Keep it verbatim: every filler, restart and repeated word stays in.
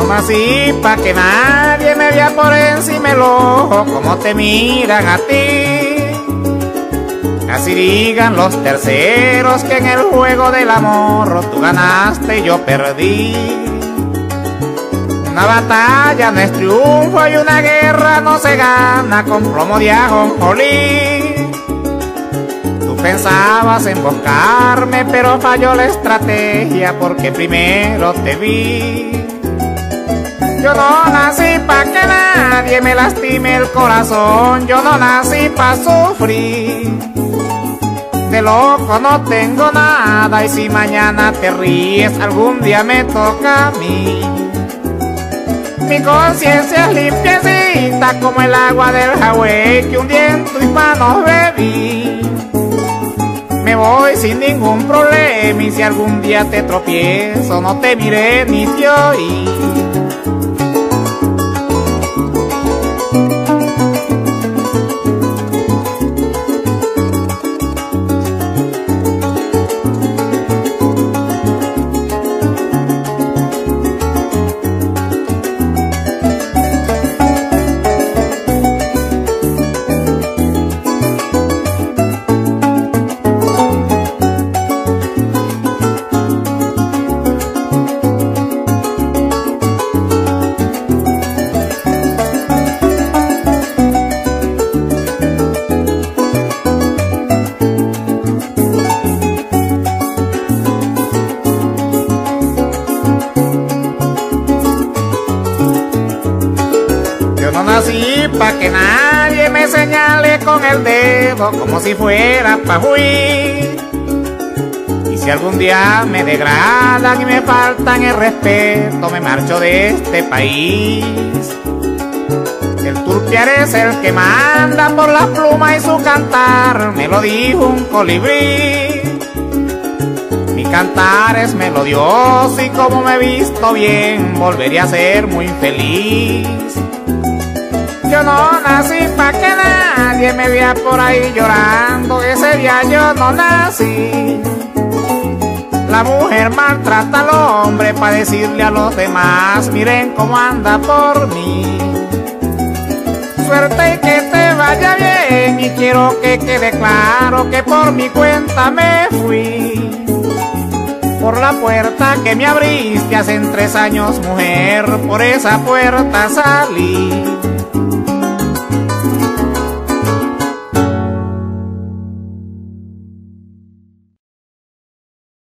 nací pa' que nadie me vea por encima el ojo como te miran a ti. Así digan los terceros que en el juego del amor tú ganaste y yo perdí. Una batalla no es triunfo y una guerra no se gana con plomo de ajonjolí. Tú pensabas emboscarme pero falló la estrategia porque primero te vi. Yo no nací pa' que nadie me lastime el corazón, yo no nací pa' sufrir. De loco no tengo nada y si mañana te ríes algún día me toca a mí. Mi conciencia es limpiecita como el agua del Hawái que un día en tus manos bebí. Me voy sin ningún problema y si algún día te tropiezo no te miré ni te oí. Yo no nací pa' que nadie me señale con el dedo como si fuera pa' huir. Y si algún día me degradan y me faltan el respeto, me marcho de este país. El turpiar es el que manda por la pluma y su cantar, me lo dijo un colibrí. Mi cantar es melodioso y como me he visto bien, volvería a ser muy feliz. Yo no nací pa' que nadie me vea por ahí llorando, ese día yo no nací. La mujer maltrata al hombre pa' decirle a los demás, miren cómo anda por mí. Suerte y que te vaya bien y quiero que quede claro que por mi cuenta me fui. Por la puerta que me abriste hace tres años, mujer, por esa puerta salí.